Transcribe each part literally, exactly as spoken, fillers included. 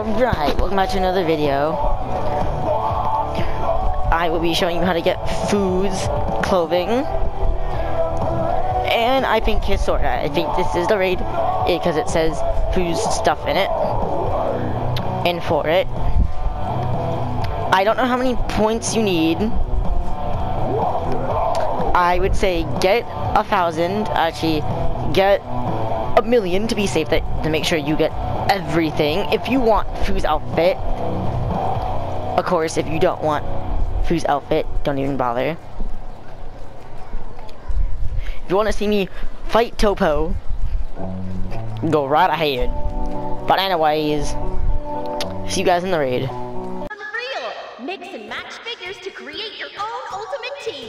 Alright, welcome back to another video. I will be showing you how to get foods, clothing, and I think his sword. I think this is the raid because it says foods stuff in it. And for it, I don't know how many points you need. I would say get a thousand, actually get a million to be safe, that to make sure you get everything. If you want Foo's outfit, of course. If you don't want Foo's outfit, don't even bother. If you want to see me fight Topo, go right ahead. But anyways, see you guys in the raid. Unreal! Mix and match figures to create your own ultimate team.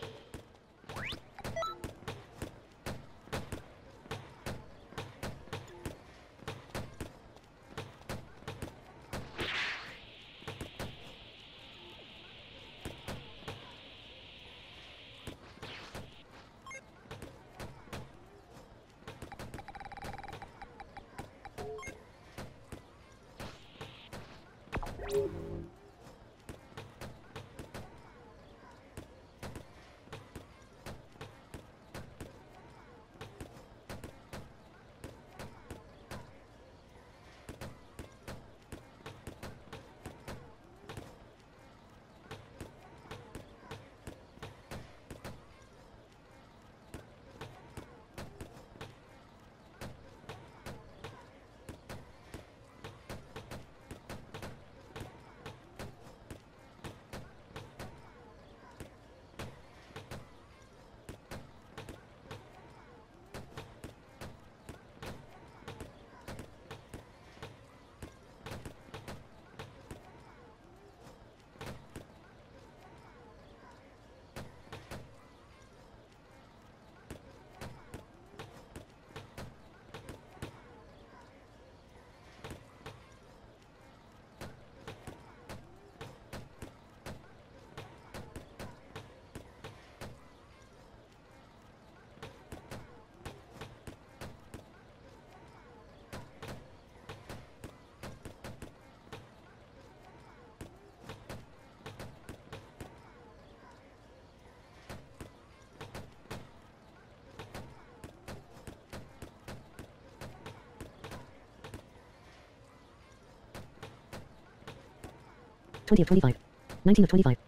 twenty of twenty-five. nineteen of twenty-five.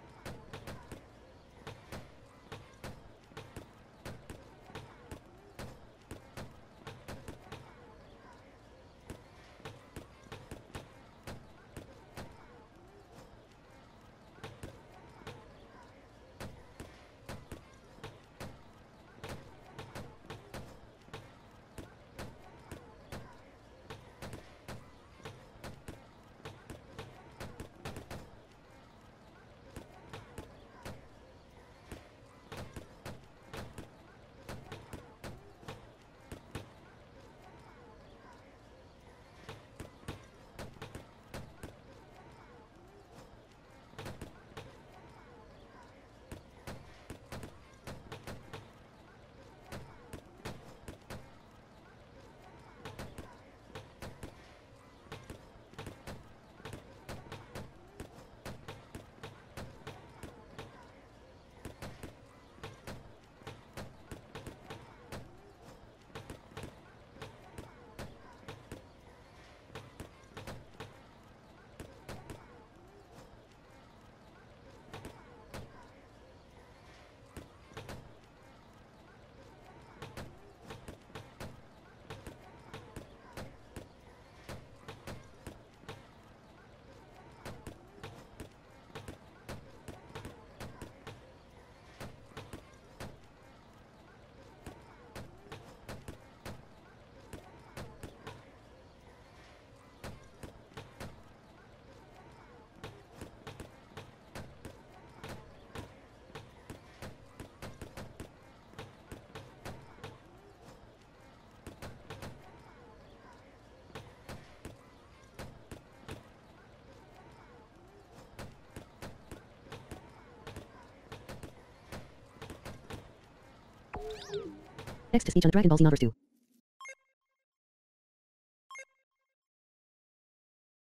X to speech on the Dragon Ball Z numbers two.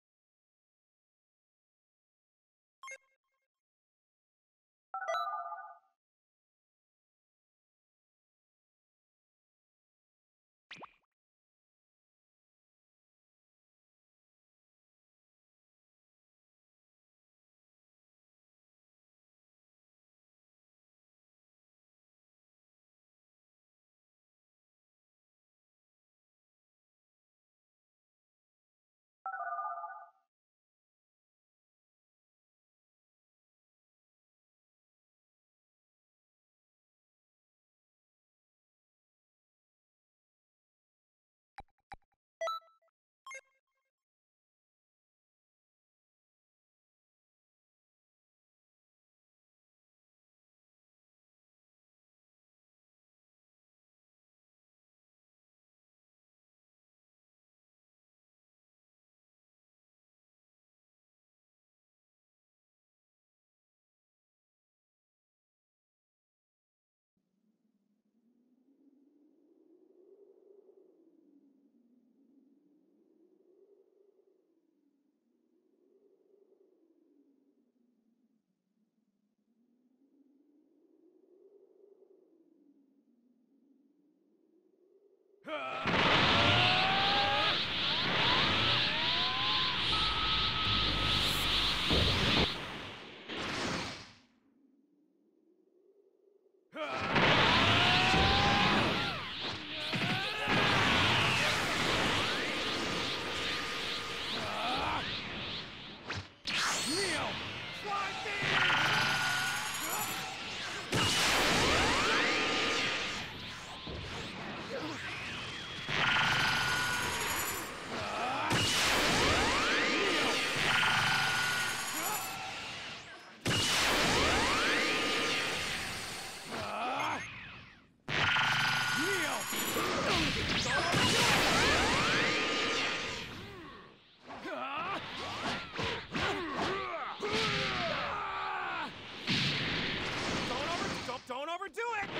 Don't overdo it!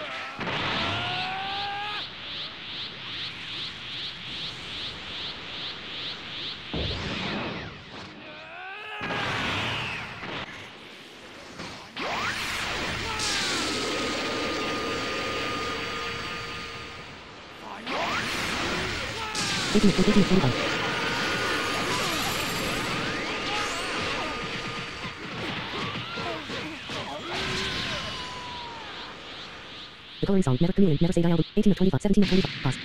eighteen of eighteen of twenty-five. The coloring song, never chameleon, never say die album, eighteen of twenty-five, seventeen of twenty-five, pause.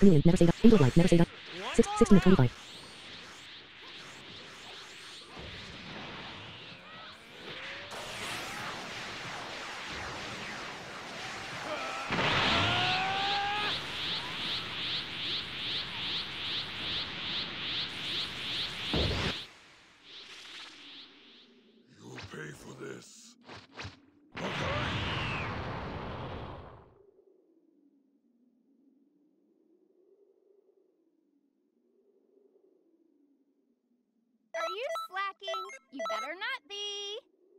Chameleon, never say die. Angel of light, never say die. Six, sixteen of twenty-five. You'll pay for this. Are you slacking? You better not be.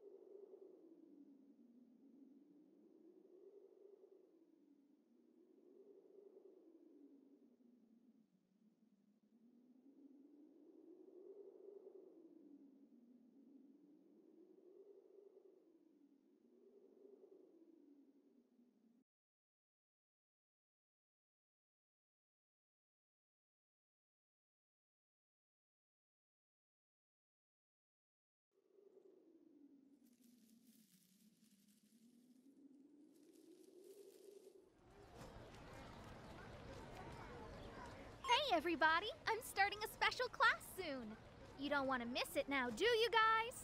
Hey everybody, I'm starting a special class soon. You don't want to miss it now, do you guys?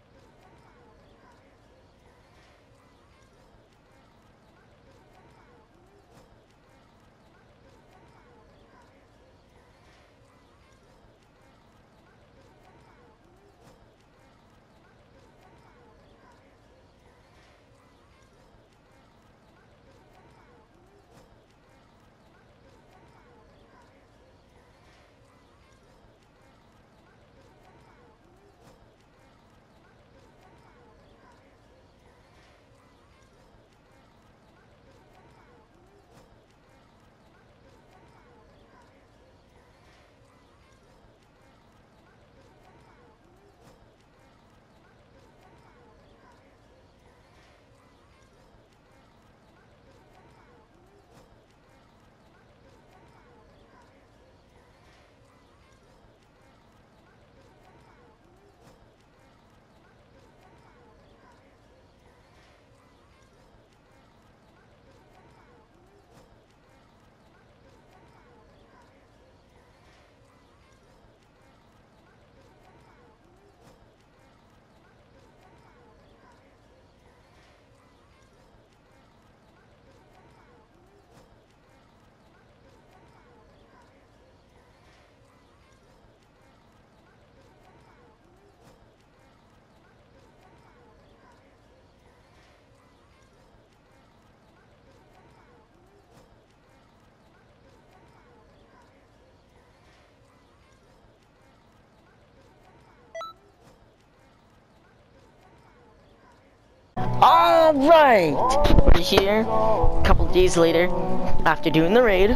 Alright! We're here, a couple days later, after doing the raid.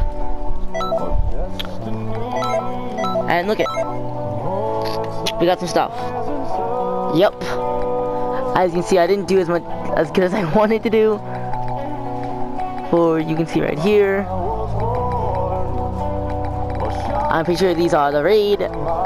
And look it. We got some stuff. Yep. As you can see, I didn't do as much as good as I wanted to do. For you can see right here. I'm pretty sure these are the raid.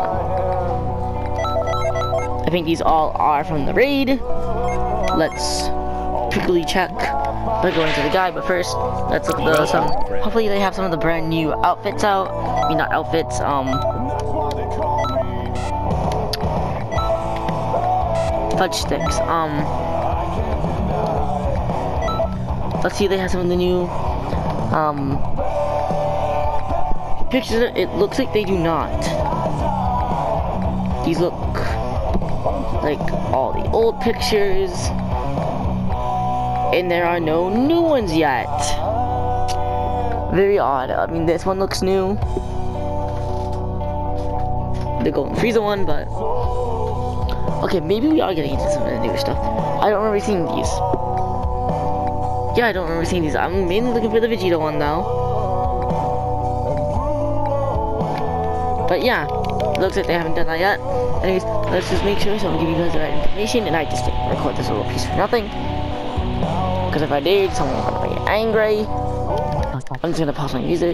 I think these all are from the raid. Let's quickly check by going to the guide, but first, let's look at the some. Hopefully, they have some of the brand new outfits out. I mean, not outfits. Um, fudge sticks. Um, let's see. They have some of the new um pictures. It looks like they do not. These look like all the old pictures. And there are no new ones yet. Very odd. I mean, this one looks new. The Golden Frieza one, but... Okay, maybe we are getting into some of the newer stuff. I don't remember seeing these. Yeah, I don't remember seeing these. I'm mainly looking for the Vegeta one, though. But yeah, looks like they haven't done that yet. Anyways, let's just make sure so I'll give you guys the right information, and I just didn't record this little piece for nothing. Because if I did, someone's gonna be angry. I'm just gonna pause my music.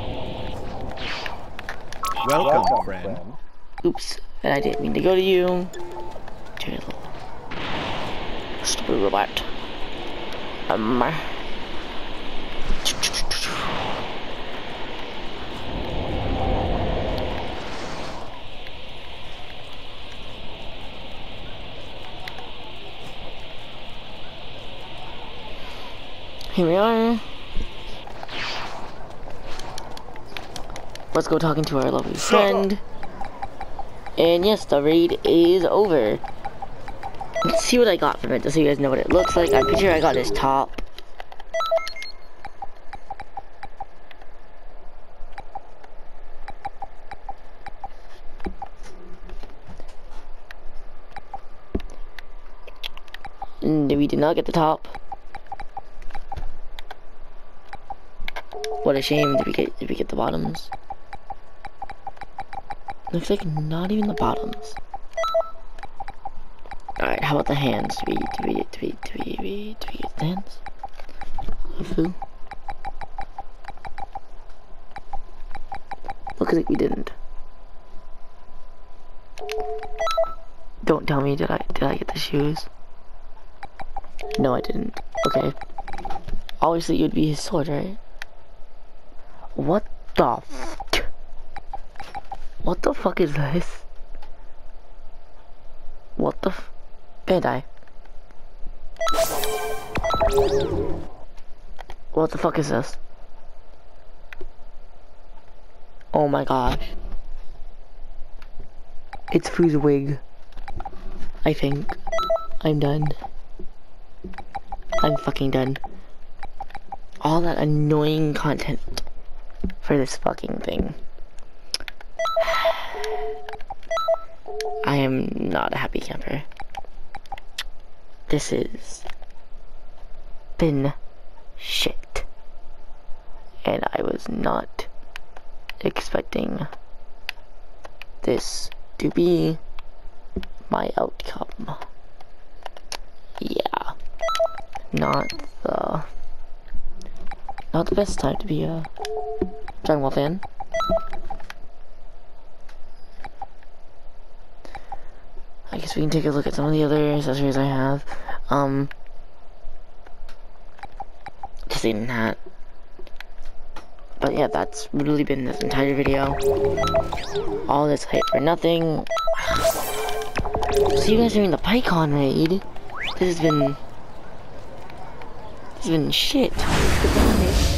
Welcome, friend. Oops, and I didn't mean to go to you. To your little stupid robot. Um. Here we are. Let's go talking to our lovely friend. And yes, the raid is over. Let's see what I got from it, just so you guys know what it looks like. I'm pretty sure I got this top. And we did not get the top. What a shame. Did we get did we get the bottoms? Looks like not even the bottoms. Alright, how about the hands? Do we do we do we do we do we, do we get the hands? Who? Looks like we didn't. Don't tell me did I did I get the shoes? No, I didn't. Okay. Obviously, it would be his sword, right? What the f- What the fuck is this? What the f- Bandai. What the fuck is this? Oh my gosh. It's Fu's wig. I think. I'm done. I'm fucking done. All that annoying content for this fucking thing. I am not a happy camper. This is been shit. And I was not expecting this to be my outcome. Yeah. Not the not the best time to be a Dragon Ball fan. I guess we can take a look at some of the other accessories I have. Um just eating hat. But yeah, that's really been this entire video. All this hype for nothing. See you guys during the PyCon raid. This has been This has been shit. Goodbye.